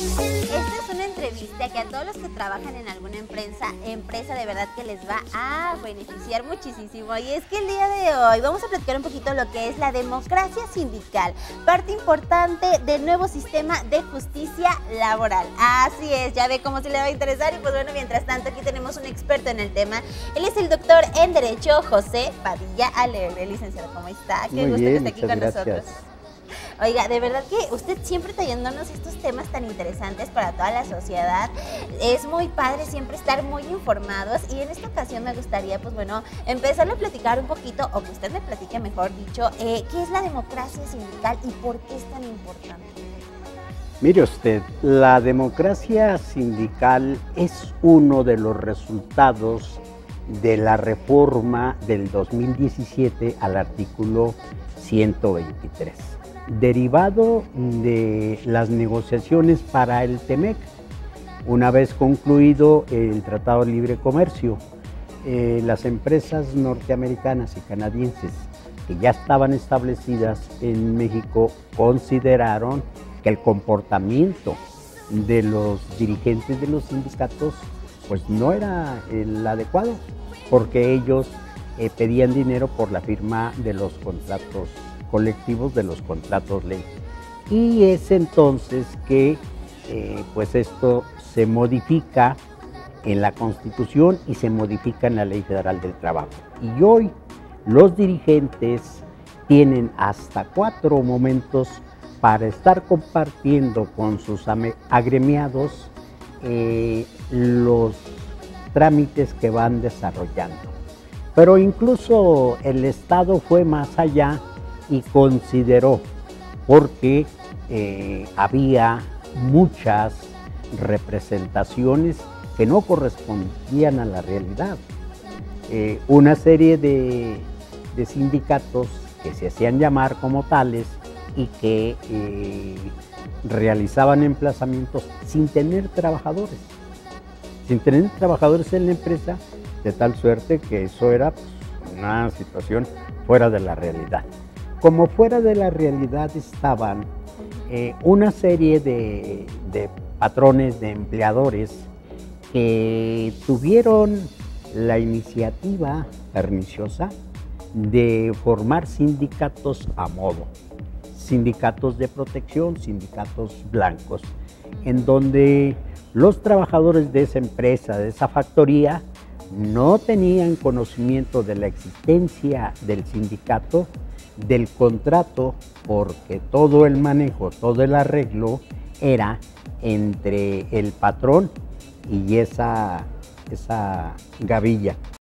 Esta es una entrevista que a todos los que trabajan en alguna empresa de verdad que les va a beneficiar muchísimo. Y es que el día de hoy vamos a platicar un poquito lo que es la democracia sindical, parte importante del nuevo sistema de justicia laboral. Así es, ya ve cómo se le va a interesar. Y pues bueno, mientras tanto aquí tenemos un experto en el tema. Él es el doctor en Derecho, José Padilla Alegre. Licenciado, ¿cómo está? Qué gusto que esté aquí con nosotros. Oiga, de verdad que usted siempre trayéndonos estos temas tan interesantes para toda la sociedad. Es muy padre siempre estar muy informados y en esta ocasión me gustaría, pues bueno, empezarle a platicar un poquito, o que usted me platique mejor dicho, qué es la democracia sindical y por qué es tan importante. Mire usted, la democracia sindical es uno de los resultados de la reforma del 2017 al artículo 123. Derivado de las negociaciones para el TEMEC, una vez concluido el Tratado de Libre Comercio, las empresas norteamericanas y canadienses que ya estaban establecidas en México consideraron que el comportamiento de los dirigentes de los sindicatos pues no era el adecuado, porque ellos pedían dinero por la firma de los contratos colectivos, de los contratos ley. Y es entonces que pues esto se modifica en la Constitución y se modifica en la Ley Federal del Trabajo. Y hoy los dirigentes tienen hasta 4 momentos para estar compartiendo con sus agremiados los trámites que van desarrollando. Pero incluso el Estado fue más allá y consideró, porque había muchas representaciones que no correspondían a la realidad. Una serie de sindicatos que se hacían llamar como tales y que realizaban emplazamientos sin tener trabajadores en la empresa, de tal suerte que eso era pues, una situación fuera de la realidad. Como fuera de la realidad estaban una serie de patrones, de empleadores que tuvieron la iniciativa perniciosa de formar sindicatos a modo, sindicatos de protección, sindicatos blancos, en donde los trabajadores de esa empresa, de esa factoría, no tenían conocimiento de la existencia del sindicato, del contrato, porque todo el manejo, todo el arreglo era entre el patrón y esa gavilla.